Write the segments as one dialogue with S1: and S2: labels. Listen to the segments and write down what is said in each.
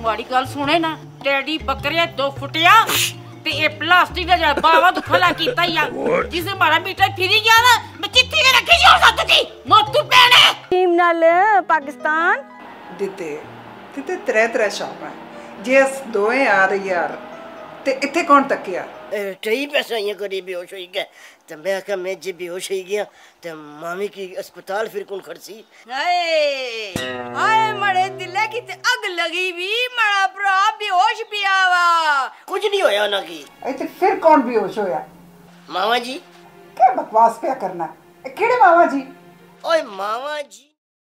S1: माड़ी गल सुने ना टेडी बकरिया 2 फुटिया ते ए प्लास्टिक दा जड़ा बावा तो खला कीता ही जिसे मारा मीटर फिरी गया ना मैं चिट्ठी के रखी जी और साथ की मोतू पेने टीम नाल पाकिस्तान
S2: दिते त्रै शॉप है जे दोए आ रही यार ते इथे कौन तकिया
S3: ट्री पैसा ये करी बेहोश हो गया तो मैं कहा मैं जे बेहोश हो गया तो मामी की अस्पताल फिर कौन खर्ची
S1: हाय मरे दिले की ते अग लगी भी मरा भरा बेहोश पिया वा
S3: कुछ नहीं होया ना की
S2: इथे फिर कौन बेहोश होया
S3: मामा जी
S2: क्या बकवास पे करना केड़े मामा जी
S3: ओए मामा जी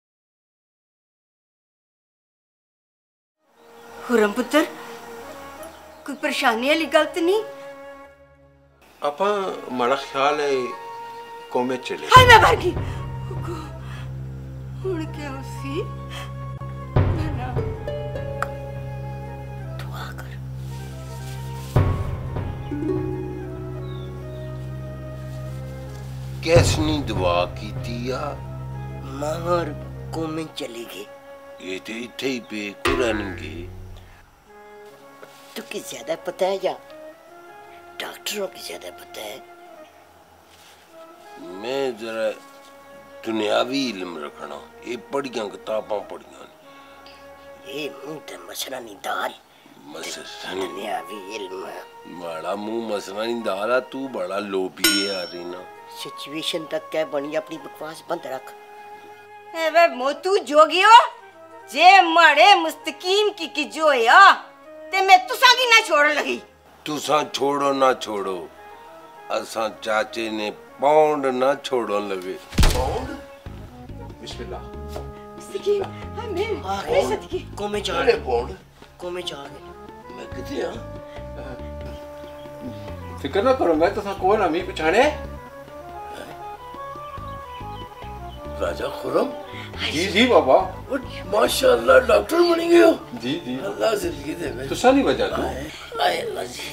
S1: हुरम पुत्र कोई परेशानी वाली गल तो नहीं
S4: आपा माड़ा ख्याल है कोमे चले
S1: हाय मैं मर गई हुन क्या उसी
S3: दुआ कर
S4: कैसनी दुआ की तिया
S3: मामा और कोमे चली गई
S4: ये तो इथे ही पे कुरानगे
S3: तो किस ज्यादा पता है या डॉक्टरों की ज्यादा पता है
S4: मैं जरा दुनियावी इल्म रखना ये पढ़ियां किताबां पढ़ियां
S3: ये मुंह ते मसला नहीं दाल दुनियावी इल्म
S4: बड़ा मुंह मसला नहीं दाला तू बड़ा लोभी है यार ना
S3: सिचुएशन तक क्या बनी अपनी बकवास बंद रख
S1: ए वे मोतू जोगियो जे मारे मुस्तकीम की जोया ते मैं तुसा की ना छोड़ लगी
S4: तुसा छोड़ो ना छोड़ो असा चाचे ने पाउंड ना छोड़ो लगे पाउंड बिस्मिल्लाह
S1: मुस्तकीम हमें सदकी
S3: कोमे जा
S4: अरे पाउंड
S3: कोमे जा
S4: मैं किथे हां
S5: फिक्र ना करो मैं तुसा कोई ना मी पछाणे
S4: राजा खुरम
S5: जी जी बाबा
S4: माशाल्लाह डॉक्टर बन गए हो
S5: जी जी
S4: अल्लाह जिंदगी दे
S5: तुसा नहीं वजह तू
S4: आए अल्लाह जी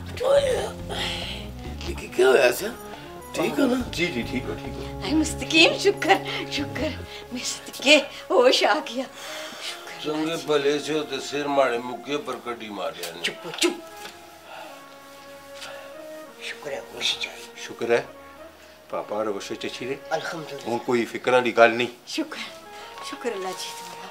S4: लेकिन क्या होया सा ठीक है ना
S5: जी जी ठीक हो
S1: आई मुस्तकीम शुक्र शुक्र मैं सदके होश आ गया
S4: चंगे भले से होते सिर मारे मुक्के पर कटी मारिया ने
S3: चुप शुक्र है होश जाए
S5: शुक्र है पापा और वशे चची रे
S3: अल्हम्दुलिल्लाह
S5: हूं कोई फिक्र वाली गल नहीं
S1: शुक्र शुक्र अल्लाह जी तुम्हारा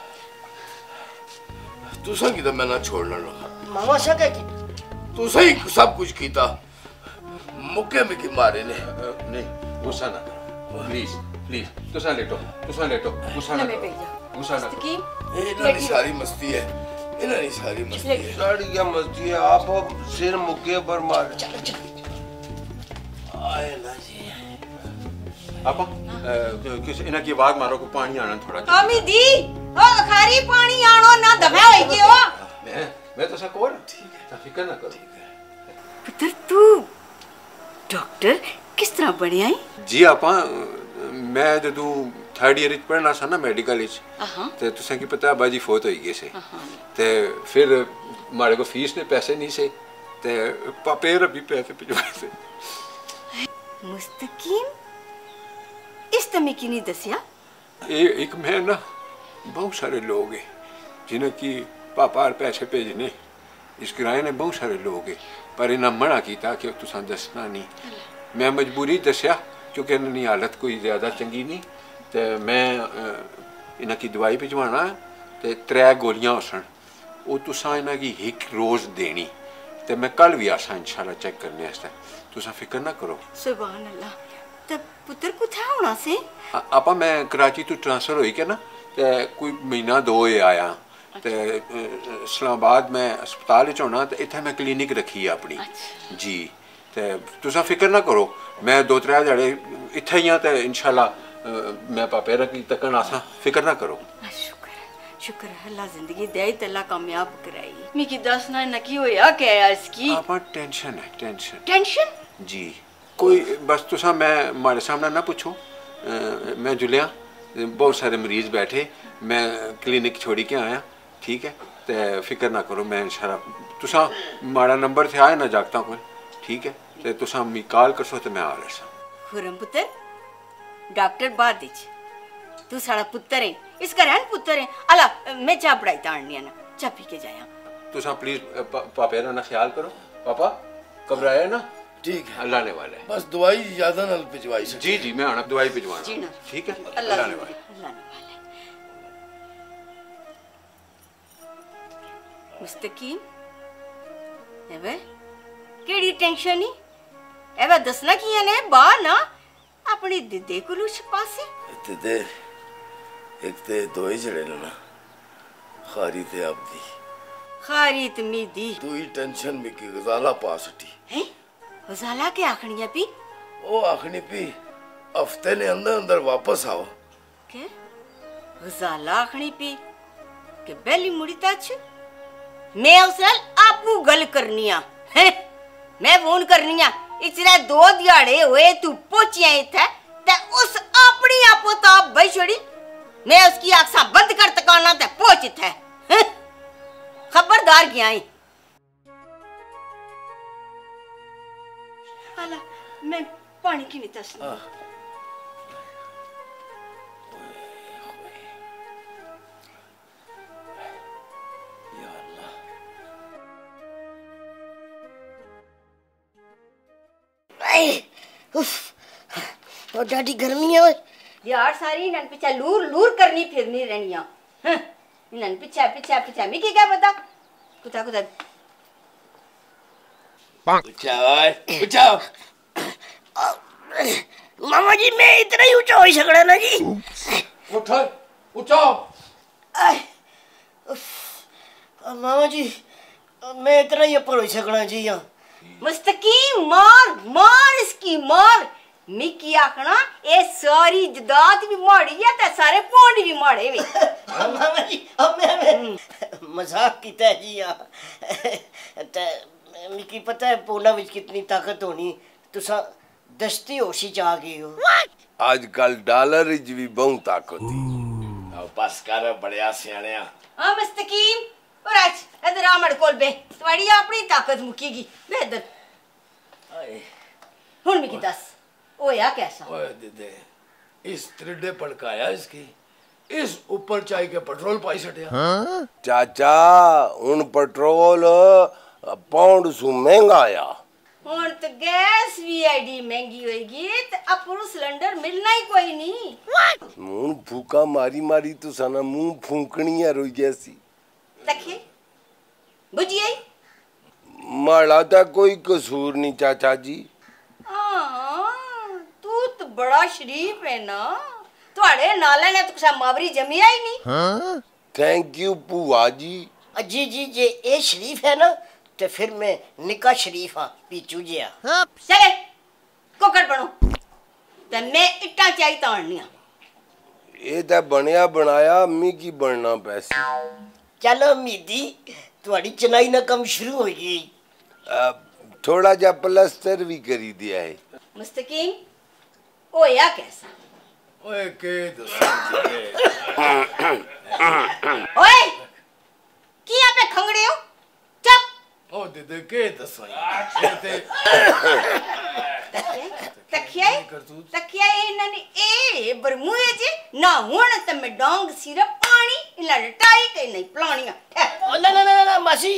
S4: तुसा की तो मैं ना छोड़ना लगा
S3: मामा सा क्या की
S4: तू सही सब कुछ कीता मुक्के में की मारे ने
S5: नहीं गुस्सा ना करो प्लीज प्लीज तुसा लेटो गुस्सा ना करो गुस्सा ना करो
S1: मुस्तकीम
S4: इन्होंने सारी मस्ती है इन्होंने सारी मस्ती है सारी क्या मस्ती है आप सिर मुक्के पर मारे आए ना जी
S5: आपा किस इना की आवाज मारो को पानी आना थोड़ा
S1: आमी दी ओ खारी पानी आनो ना दबा होई गयो
S5: मैं तो सा कोल ठीक है फिक्र ना करो
S1: पुत्र तू डॉक्टर किस तरह बने आई
S5: जी आपा मैं जदू 3rd ईयर विच पढ़ना सा ना मेडिकल विच ते तुसा की पता बाजी फौत होई गई से ते फिर मारे को फीस ने पैसे नहीं से ते पापे रबी पैसे भिजवाए से
S1: मुस्तकीम इस तमी की नहीं दसिया
S5: एक मैं ना बहुत सारे लोग हैं जिन्हें की पापा और पैसे भेजने इस किराए ने बहुत सारे लोग हैं पर इन्हें मना किया कि तुसा दसना नहीं मैं मजबूरी दसिया क्योंकि इन्होंने हालत कोई ज़्यादा चंगी नहीं तो मैं इन्हें की दवाई भिजवाना तो 3 गोलियां होसन वो तुसा इन्हें की एक रोज़ देनी तो मैं कल भी आसा इंशाल्लाह चेक करने वास्ते तुसा फिक्र ना करो
S1: सुभान अल्लाह तब पुत्र कुथा होना से
S5: आपा मैं कराची तो ट्रांसफर होई के ना ते कोई महीना 2 आया ते इस्लामाबाद में अस्पताल च होना ते इत्थे मैं क्लिनिक रखी है अपनी जी ते तुसा फिक्र ना करो मैं 2-3 दिहाड़े इत्थे ही ते इंशाल्लाह मैं पापे रखी तकन आसा फिक्र ना करो
S1: शुक्र शुक्र अल्लाह जिंदगी दे ते अल्लाह कामयाब कराई मिकी दसना न की होया क्या इसकी
S5: आपा टेंशन है
S1: टेंशन
S5: जी कोई बस तुसा मैं हमारे सामने ना पूछो मैं जुलिया बहुत सारे मरीज बैठे मैं क्लिनिक छोड़ी के आया ठीक है तो फिक्र ना करो मैं इंशाल्लाह तुसा माड़ा नंबर से आए ना जागता को ठीक है तो तुसा मी कॉल करसो तो मैं आ रहा
S1: खुरम पुत्र डॉक्टर बाद तू साड़ा पुत्र है इसका रहन पुत्र है अला मैं चाह पढ़ाई ताड़नी है ना चाह पी के जाया
S5: तुसा प्लीज पापे ना ख्याल करो। पापा घबराया ना,
S6: ठीक है,
S5: अल्लाह ने वाले
S6: बस दवाई ज्यादा ना भिजवाई से।
S5: जी जी मैं आना दवाई भिजवाना,
S1: जी ना।
S5: ठीक है,
S1: अल्लाह
S5: ने वाले।
S1: मुस्तकीम एवे केड़ी टेंशन नहीं एवे दसना किया ने बा ना अपनी दिदे को लुछ पासे
S6: दिदे एक ते दो ही जड़े ना खारी ते आप दी
S1: खारी तमी दी
S6: तू ही टेंशन में की गजाला पास उठी
S1: है गजाला के आखनिया पी
S6: ओ आखनी पी हफ्ते ने अंदर अंदर वापस आओ
S1: के गजाला आखनी पी के बेली मुड़ी तच मैं उसनाल आपू गल करनिया है मैं फोन करनिया इचरे 2 दिहाड़े हुए तू पहुंचिया इथे ते उस अपनी आपो ताप भाई छोड़ी मैं उसकी आंखें बंद कर तकाना ते पहुंच इथे खबरदार गया ही आला मैं पानी की नहीं तस
S3: और डैडी गर्मी है
S1: यार सारी इन्हन पीछे लूर लूर करनी फिरनी रहनिया इन्हन पीछे पीछे पीछे मिकी क्या पता कुता कुता
S6: उठाओ
S3: मामा जी मैं इतना ही ऊंचा हो सकड़ा ना जी
S6: उठो उठाओ
S3: मामा जी मैं इतना ही ऊपर हो सकड़ा जी यहाँ
S1: मुस्तकीम मार मार इसकी मार मिकी आखना ए सारी जदाद भी माड़ी है ते सारे पौंड भी माड़े वे
S3: मामा जी अब मैं मजाक कीता है जी यहाँ ते मिकी पता है पौंडा विच कितनी ताकत होनी तुसा दस्ती होशी चाह गए हो
S4: आजकल डॉलर विच भी बहुत ताकत है।
S6: बस कर बड़िया सियाणिया
S1: हां मुस्तकीम और आज इधर आ मड़ कोल बे तुम्हारी अपनी ताकत मुकीगी बे इधर हुन मिकी दस ओया कैसा
S6: ओए दीदे इस त्रिडे पड़काया इसकी इस ऊपर चाय के पेट्रोल पाई सटिया
S4: चाचा उन पेट्रोल पाउंड सु महंगा आया
S1: हुन तो गैस भी आईडी महंगी होएगी ते अपनो सिलेंडर मिलना ही कोई नहीं
S4: मुंह फूका मारी मारी तो सना मुंह फूकनी है रोई जैसी
S1: तखे बुझिए
S4: माड़ा ता कोई कसूर नहीं चाचा जी
S1: तू तो बड़ा शरीफ है ना तुम्हारे नाले ने तो कुछ मावरी जमिया ही नहीं
S4: थैंक यू बुआ जी
S3: जी जी जे ए शरीफ है ना तो फिर मैं निका शरीफ हाँ पीचू जिया
S1: चले कोकर बनो ते मैं इट्टा चाहिए ताड़निया
S4: ये ता बनया बनाया अम्मी की बनना पैसे
S3: चलो मीदी तुम्हारी चनाई ना कम शुरू हो गई
S4: थोड़ा जा प्लस्तर भी करी दिया है
S1: मुस्तकीम ओया कैसा
S6: ओए के दस
S1: ओए किया पे खंगड़े हो चुप
S6: ओ दीदे के दस
S1: तकिया इन्हने ए बरमुए जे ना हुन ते मैं डोंग सिर पानी इला लटाई के नहीं प्लानिया
S3: ना मासी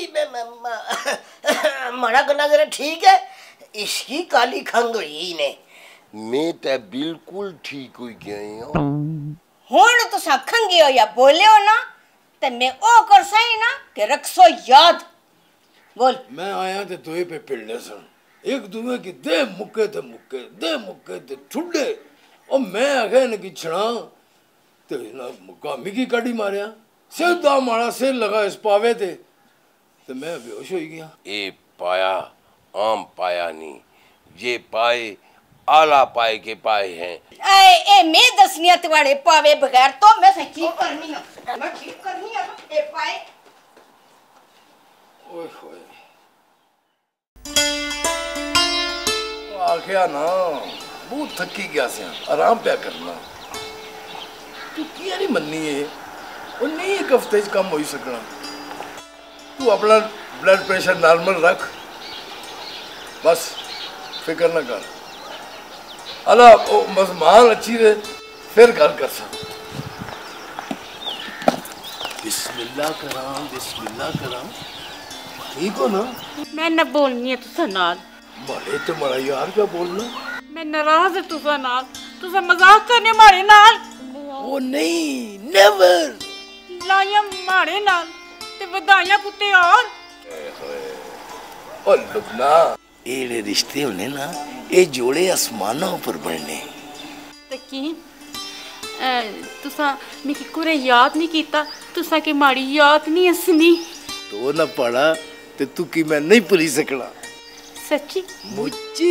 S3: मारा गला जरा ठीक है इसकी काली खंग हुई ने
S4: मैं ते बिल्कुल ठीक हो गई हूं
S1: हुन तो सा खंगे हो या बोले हो ना ते मैं ओ कर सही ना के रखसो याद बोल
S6: मैं आया ते दोए पे पिलने सन एक दूसरे की दे मुक्के ते ठुड्डे और मैं आगे न की छड़ा ते ना मुक्का मिकी काटी मारया सीधा मारा सिर लगा इस पावे ते मैं बेहोश हो गया
S4: ए पाया आम पाया नहीं ये पाए आला पाए के पाए हैं
S1: ए मैं दसनिया तुम्हारे पावे बगैर तो मैं सही ठीक करनी है मैं ठीक करनी है ए पाए
S6: ओए होए आखिया ना बहुत थकी गया से आराम पे करना तू किया नहीं मननी है वो नहीं एक हफ्ते कम हो ही सकना तू अपना ब्लड प्रेशर नॉर्मल रख बस फिक्र ना कर अला बस मान अच्छी रहे फिर गल कर सा बिस्मिल्लाह कराम ठीक हो ना?
S1: मैं न बोलनी है तुसा नाल।
S6: बड़े तो बड़ा यार क्या बोलना?
S1: मैं नाराज है तुसा नाल। तुसा मजाक करने मारे नाल।
S6: ओ नहीं, नेवर।
S1: लाया मारे नाल ते वधाइयां कुत्ते और।
S6: ओ लुबना, एड़े रिश्ते होने ना, ये जोड़े आसमानों पर बनने।
S1: ते की तुसा मिकी कुरे याद नहीं कीता? तुसा के माड़ी याद नहीं हसनी?
S6: तो ना पड़ा ते तू की मैं नहीं भुली सकना।
S1: सच्ची
S6: मुच्ची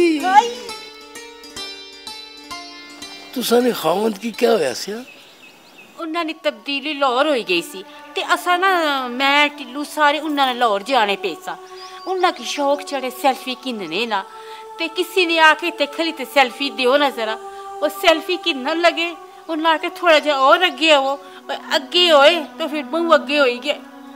S6: तुसा ने खावंद की क्या होया सिया?
S1: उन्हां दी तब्दीली लाहौर होई गई सी ते असा ना मैं टिल्लू सारे उन्हां ने लाहौर जाने पे सा। उन्हां की शौक चढ़े सेल्फी किन्ने ना ते किसी ने आके ते खली ते सेल्फी दियो ना जरा। वो सेल्फी किन्नन लगे, उन्हां आके थोड़ा जा और अगे आओ, अगे होए तो फिर बहु अगे होई गए।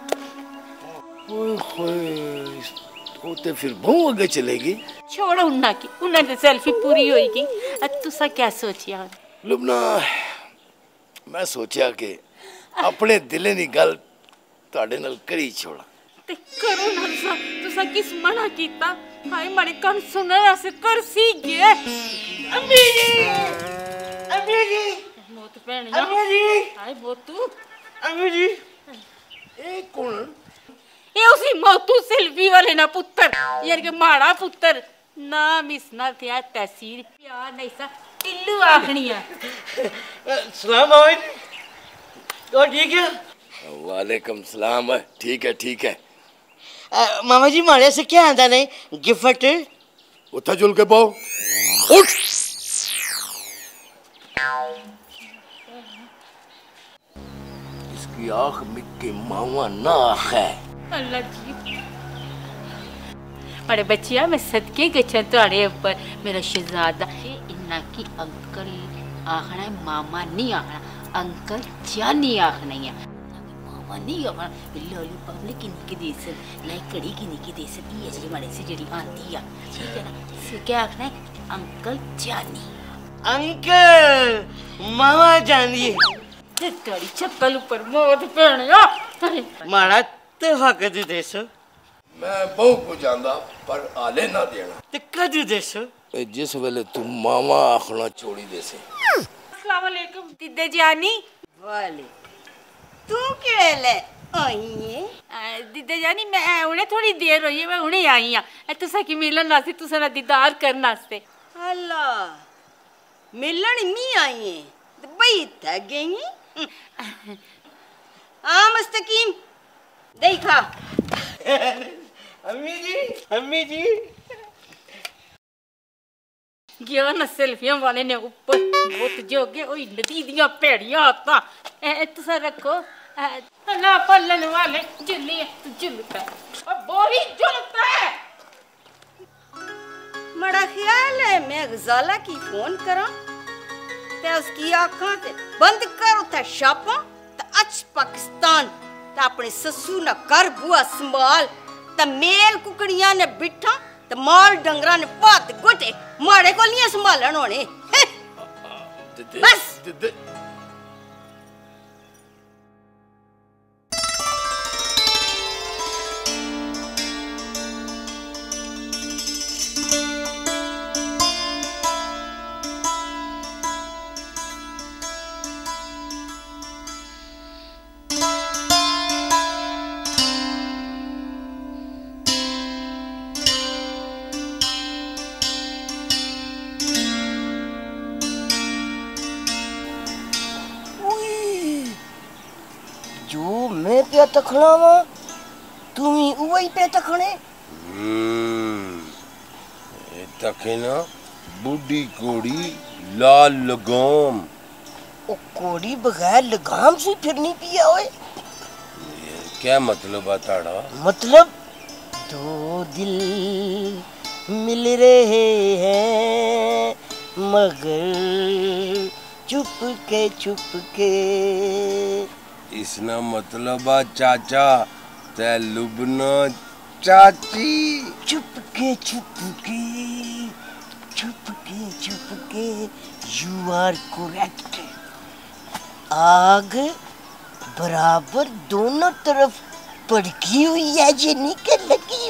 S6: ओए होए, वो ते फिर बहु आगे चलेगी।
S1: छोड़ो उन्हां की, उन्हां दी सेल्फी पूरी होई गई। अब तुसा क्या सोचिया?
S6: लुबना, मैं सोचा कि अपने दिले दी गल तुहाडे नाल करी छोड़ा।
S1: ते करो ना तुसा किस मना कीता? हाय मारे कान सुनना से कर सी गए।
S3: अम्मी जी, अम्मी जी,
S1: मौत पैण
S3: अम्मी जी,
S1: हाय बोतू,
S3: अम्मी जी।
S6: ए कौन?
S1: ये उसी मौतू सेल्फी वाले ना पुत्र, यार के माड़ा पुत्र ना मिसना थे तहसील प्यार नहीं सा टिल्लू आखनी है।
S3: सलाम मामा जी, तो ठीक है?
S6: वालेकुम सलाम। ठीक है, ठीक है।
S3: मामा जी मारे से क्या आंदा नहीं गिफ्ट?
S6: उठा जुल के पाओ, उठ। इसकी आंख मिक्की मावा ना आँख है।
S1: अल्लाह जी बड़े बच्चिया मैं सदके गच्छा तुहाड़े ऊपर मेरा शहजादा। इन्ना की अंकल आखना है, मामा नहीं आखना, अंकल जानी आखना है, मामा नहीं आखना। लॉलीपॉप ने किनकी दे सर लाई कड़ी किनकी दे सर ये जी माड़े से जड़ी आंदी आ, ठीक है ना? से क्या आखना है, अंकल जानी।
S3: अंकल मामा जानिए
S1: ते तेरी चप्पल ऊपर मौत पैणिया।
S3: माड़ा ते हक दे देसो।
S6: मैं बहु को जानदा पर आले ना देना।
S3: ते कदू देसो?
S6: जिस वेले तू मामा आखना छोड़ी देसे।
S1: अस्सलाम वालेकुम दीदी जानी।
S7: वाले तू केले आई है?
S1: दीदी जानी मैं उन्हें थोड़ी देर हुई है, मैं उन्हें आई हां तुसा की मिलन वास्ते, तुसा ना दीदार करने वास्ते।
S7: अल्लाह मिलन मी आई है ते बई थक गई है। मुस्तकीम देखा।
S3: अम्मी जी, अम्मी जी।
S1: गया ना सेल्फियां वाले ने ऊपर बहुत जोगे ओई नदी दियां पेड़ियां आता। तुसा रखो ना पल्लन वाले जुल्ली जुलता है और बोरी जुलता है।
S7: बड़ा ख्याल है मैं गजाला की फोन करा ते उसकी आंखां ते बंद कर उठा शापा ते अच पाकिस्तान ते अपने ससू ना कर बुआ संभाल ते मेल कुकड़ियां ने बिठा ते माल डंगरा ने पात गोटे माड़े को नहीं संभालन होने। बस
S3: जो मैं पे तखणावा तुम्ही वही पे तखणे।
S4: तखे ना बूढ़ी कोड़ी लाल लगाम।
S3: ओ कोड़ी बगैर लगाम से फिरनी पिया ओए।
S4: क्या मतलब बताड़ा?
S3: मतलब दो दिल मिल रहे हैं मगर चुप के
S4: इसना मतलब आ चाचा ते लुबना चाची।
S3: चुप के यू आर करेक्ट। आग बराबर दोनों तरफ भड़की हुई है, ये नहीं के लगी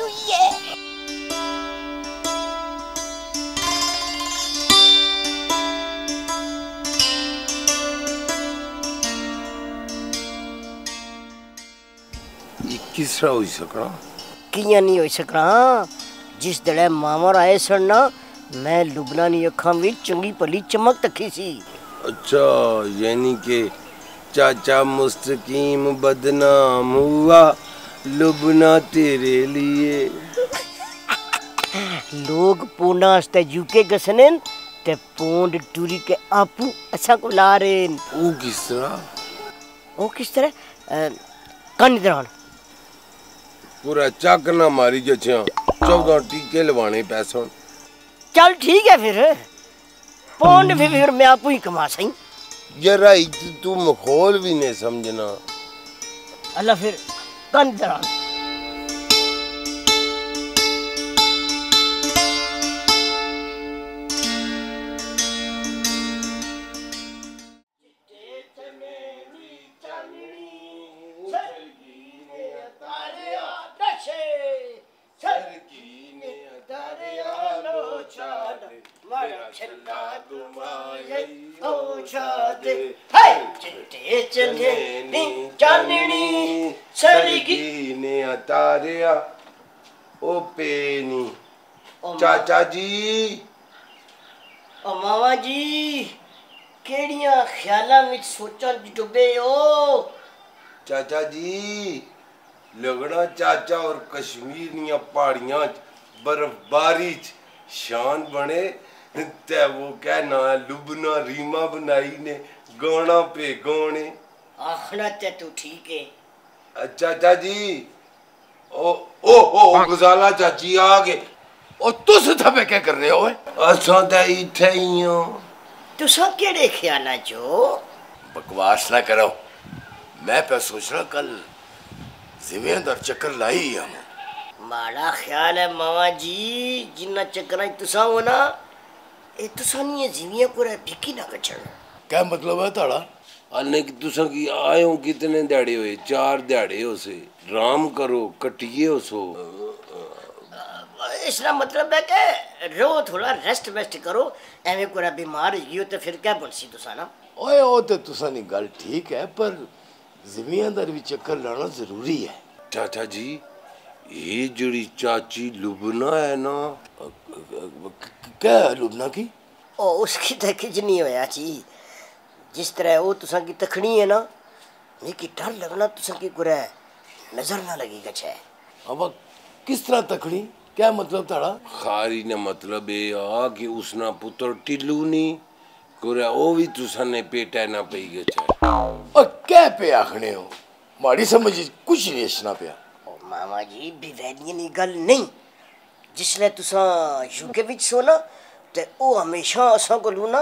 S4: किस तरह हो सकना?
S3: कियां नहीं हो सकना? जिस दड़े मामा आए सन ना, मैं लुबना नी अखां विच चंगी भली चमक तकी सी।
S4: अच्छा, यानी के चाचा मुस्तकीम बदनाम हुआ लुबना तेरे लिए।
S3: लोग पूना आस्ते यूके गसने ते पोंड टूरी के आपू असा को ला रहे।
S4: वो किस तरह?
S3: ओ किस तरह? कन दरान
S4: पूरा चक ना मारी जछिया 14 टीके लवाने पैसा।
S3: चल ठीक है फिर पौंड भी फिर मैं आपू ही कमा सही।
S4: जरा तू मखौल भी नहीं समझना।
S3: अल्लाह फिर कन दरान
S4: तारिया ओ पेनी। चाचा जी
S3: ओ मामा जी केड़ियां ख्यालां विच सोचां च डुबे हो?
S4: चाचा जी लगना चाचा और कश्मीर निया पहाड़ियां बर्फबारी शान बने ते वो क्या ना लुबना रीमा बनाई ने गाना पे गाने।
S3: आखना ते तू ठीक है।
S4: चाचा जी ओ गजाला चाची आ गए।
S6: और तुस थपे क्या कर रहे हो?
S4: असां ते इथे ही हो।
S3: तुसा केड़े ख्यालां चो?
S6: बकवास ना करो। मैं पे सोच रहा कल जिम्मेदार चक्कर लाई हम।
S3: माड़ा ख्याल है मामा जी, जिन्ना चक्कर तुसा हो ना ए तुसा नहीं जिमिया को भिकी ना कचन।
S6: क्या मतलब है ताड़ा?
S4: अने कि तुसा की आयो कितने दिहाड़े हुए? 4 दिहाड़े हो से। राम करो कटिए हो सो।
S3: इसका मतलब है कि रो थोड़ा रेस्ट वेस्ट करो। एवं कोई बीमार हो तो फिर क्या बनसी तुसा ना?
S6: ओए ओ तो तुसा नी गल ठीक है, पर जिम्मेदार भी चक्कर लाना जरूरी है।
S4: चाचा जी ये जड़ी चाची लुबना है ना,
S6: क्या है लुबना की?
S3: ओ उसकी तो कुछ नहीं होया जी। जिस तरह वो तुसा की तखनी है ना, मेरी डर लगना तुसा की कुरे नजर ना लगेगा छे।
S6: अब किस तरह तखनी? क्या मतलब ताड़ा?
S4: खारी ने मतलब ये आ कि उसना पुत्र टिल्लू नी कुरे ओ भी तुसा ने पेटा ना पई गए छे।
S6: और क्या पे आखने हो? माड़ी समझ कुछ नहीं इसना पे।
S3: ओ मामा जी बेवैनियन गल नहीं। जिसले तुसा यूके विच सो ना ते ओ हमेशा असा को लू ना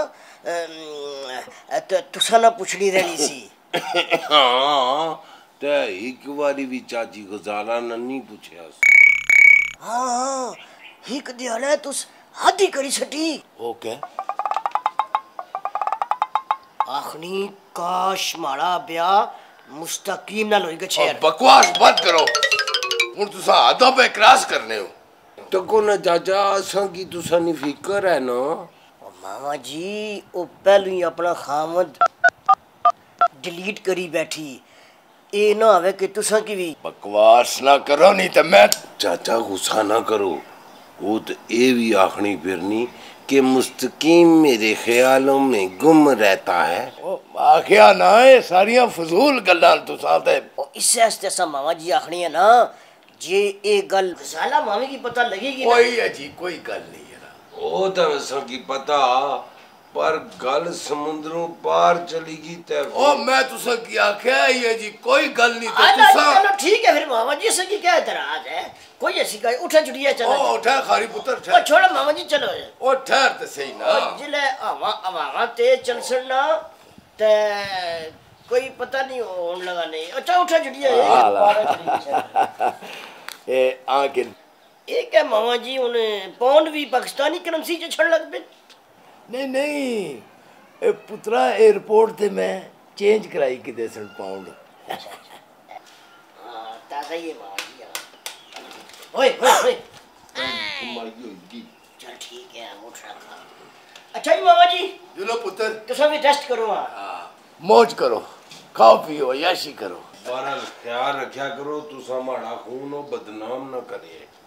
S3: तुसा ना पुछड़ी रहनी सी।
S4: हाँ ते एक बारी भी चाची गजाला ने नहीं पूछया।
S3: हाँ एक दिहाड़ा तुस हद ही करी सटी।
S6: ओके
S3: आखनी काश माड़ा ब्याह मुस्तकीम नाल होई गछे।
S6: बकवास मत करो। हुन तुसा आधा पे क्रॉस करने हो।
S4: तो को ना चाचा असा की तुसा नी फिकर है ना।
S3: ओ मामा जी ओ पहलू ही अपना खामद डिलीट करी बैठी। ए ना आवे कि तुसा की भी।
S6: बकवास ना करो नहीं तो मैं।
S4: चाचा गुस्सा ना करो। वो तो ये भी आखनी फिरनी कि मुस्तकीम मेरे ख्यालों में गुम रहता है।
S6: आखिया ना है सारियां फजूल गल्लां तुसा ते।
S3: इससे हस्ते सा मामा जी आखनी है ना जे ए गल गजाला मामी की पता लगेगी ना।
S6: कोई है जी कोई गल नहीं है ना।
S4: वो तो वैसा की पता पर गल समुद्रों पार चलेगी ते।
S6: ओ मैं तुसा की आखिया ये जी कोई गल नहीं तो
S3: आजा
S6: तुसा।
S3: चलो ठीक है फिर मामा जी से की क्या एतराज है? कोई ऐसी का उठा जुड़िया चलो।
S6: ओ उठा खारी पुत्र
S3: ओ
S6: ठहर।
S3: छोड़ो मामा जी चलो।
S6: ओ ठहर ते सही ना।
S3: जिले आवा ते चलसन ना ते कोई पता नहीं होने लगा नहीं। अच्छा उठा जुड़िया
S6: ए आकिन
S3: एक है मामा जी उन पौंड भी पाकिस्तानी करेंसी च छड़ लग पे।
S6: नहीं नहीं ए पुत्रा एयरपोर्ट ते मैं चेंज कराई कि देसन पाउंड।
S3: हां ताजा ये मामा जी। ओए ओए चल ठीक है उठ रखा। अच्छा जी मामा जी
S6: जो लो पुत्र
S3: तुसा भी टेस्ट करो। हां
S6: मौज करो खाओ पियो याशी करो।
S4: बहरहाल ख्याल रखा करो तुसा माड़ा खून हो बदनाम ना करे।